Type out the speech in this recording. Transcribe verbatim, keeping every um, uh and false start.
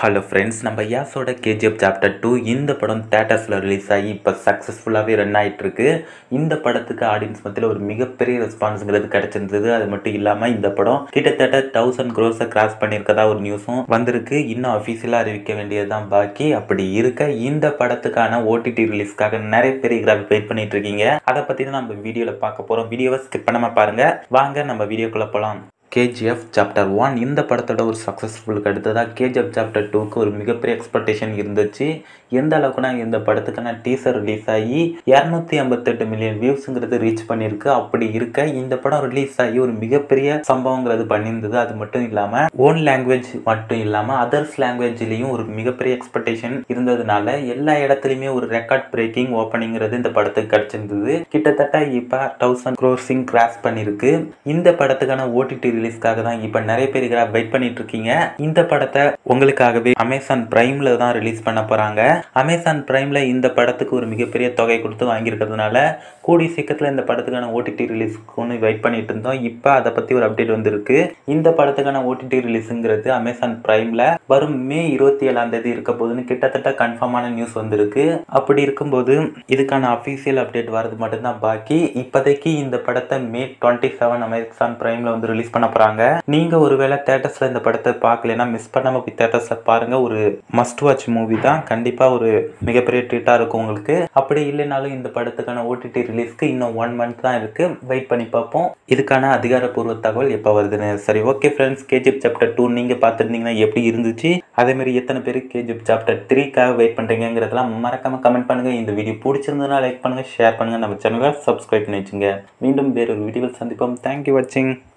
Hello friends, நம்ம யாஸோட KGF chapter two இந்த படம் தேட்டர்ஸில் ரிலீஸ் ஆகி இப்போ சக்ஸஸ்ஃபுல்லாகவே ரன் ஆகிட்டுருக்கு. இந்த படத்துக்கு ஆடியன்ஸ் மத்தியில் ஒரு மிகப்பெரிய ரெஸ்பான்ஸுங்கிறது கிடச்சிருந்தது. அது மட்டும் இல்லாமல் இந்த படம் கிட்டத்தட்ட தௌசண்ட் க்ரோஸை கிராஸ் பண்ணியிருக்கதா ஒரு நியூஸும் வந்திருக்கு. இன்னும் அஃபீஷியலாக அறிவிக்க வேண்டியது தான் பாக்கி. அப்படி இருக்க இந்த படத்துக்கான ஓடிடி ரிலீஸ்க்காக நிறைய பேர் கிராஃபிக் வெயிட் பண்ணிட்டு இருக்கீங்க. அதை பற்றி தான் நம்ம வீடியோவில் பார்க்க போகிறோம். வீடியோவை ஸ்கிப் பண்ணாமல் பாருங்கள். வாங்க நம்ம வீடியோக்குள்ளே போகலாம். கேஜிஎஃப் சாப்டர் ஒன் இந்த படத்தோட ஒரு சக்ஸஸ்ஃபுல்லுக்கு அடுத்ததாக கேஜிஎஃப் சாப்டர் டூக்கு ஒரு மிகப்பெரிய எக்ஸ்பெக்டேஷன் இருந்துச்சு. எந்த அளவுக்குனா இந்த படத்துக்கான டீசர் ரிலீஸ் ஆகி இரநூத்தி ஐம்பத்தெட்டு மில்லியன் வியூஸுங்கிறது ரீச் பண்ணியிருக்கு. அப்படி இருக்க இந்த படம் ரிலீஸ் ஆகி ஒரு மிகப்பெரிய சம்பவங்கிறது பண்ணியிருந்தது. அது மட்டும் இல்லாமல் ஓன் லாங்குவேஜ் மட்டும் இல்லாமல் அதர்ஸ் லாங்குவேஜ்லேயும் ஒரு மிகப்பெரிய எக்ஸ்பெக்டேஷன் இருந்ததுனால எல்லா இடத்துலையுமே ஒரு ரெக்கார்ட் பிரேக்கிங் ஓப்பனிங்கிறது இந்த படத்துக்கு கிடைச்சிருந்தது. கிட்டத்தட்ட இப்போ தௌசண்ட் க்ரோர்ஸிங் கிராஸ் பண்ணியிருக்கு. இந்த படத்துக்கான ஓடிடி ரிலீஸ்க்காக தான் இப்போ நிறைய பேர் வெயிட் பண்ணிட்டு இருக்கீங்க. இந்த படத்தை உங்களுக்காகவே அமேசான் பிரைம்ல தான் ரிலீஸ் பண்ண போறாங்க. அமேசான் பிரைம்ல இந்த படத்துக்கு ஒரு மிகப்பெரிய தொகை கொடுத்து வாங்கியிருக்கிறதுனால கூடி சீக்கிரத்தில் இந்த படத்துக்கான ஓடிடி ரிலீஸ்க்கு வெயிட் பண்ணிட்டு இருந்தோம். இப்போ அதை பத்தி ஒரு அப்டேட் வந்திருக்கு. இந்த படத்துக்கான ஓடிடி ரிலீஸுங்கிறது அமேசான் பிரைம்ல வரும் மே இருபத்தி ஏழாம் தேதி இருக்க போதுன்னு கிட்டத்தட்ட கன்ஃபார்மான நியூஸ் வந்திருக்கு. அப்படி இருக்கும்போது இதுக்கான அஃபீஷியல் அப்டேட் வரது மட்டும்தான் பாக்கி. இப்போதைக்கு இந்த படத்தை மே டுவெண்ட்டி செவன் அமேசான் பிரைம்ல வந்து ரிலீஸ் பண்ண போறாங்க. நீங்க ஒருவேளை தியேட்டர்ஸ்ல இந்த படத்தை பார்க்கலனா மிஸ் பண்ணாம போய் தியேட்டர்ஸ்ல பாருங்க. ஒரு மஸ்ட் வாட்ச் மூவி தான். கண்டிப்பா ஒரு மிகப்பெரிய ட்ரீட்டா இருக்கும் உங்களுக்கு. அப்படி இல்லைனாலும் இந்த படத்துக்கான ஓடிடி ரிலீஸ்க்கு இன்னும் ஒன் மந்த் தான் இருக்கு. வெயிட் பண்ணி பார்ப்போம் இதுக்கான அதிகாரப்பூர்வ தகவல் எப்போ வருதுன்னு. சரி, okay friends, KGF chapter two நீங்க பார்த்துருந்தீங்கன்னா எப்படி இருந்துச்சு, அதே மாதிரி எத்தனை பேர் கேஜிஎஃப் சாப்டர் த்ரீக்காக வெயிட் பண்றீங்கிறதெல்லாம் மறக்காம கமெண்ட் பண்ணுங்க. இந்த வீடியோ பிடிச்சிருந்ததுன்னா லைக் பண்ணுங்க, ஷேர் பண்ணுங்க, நம்ம சேனலை சப்ஸ்கிரைப் பண்ணி வச்சுங்க. மீண்டும் வேறொரு வீடியோவில் சந்திப்போம். தேங்க்யூ வாட்சிங்.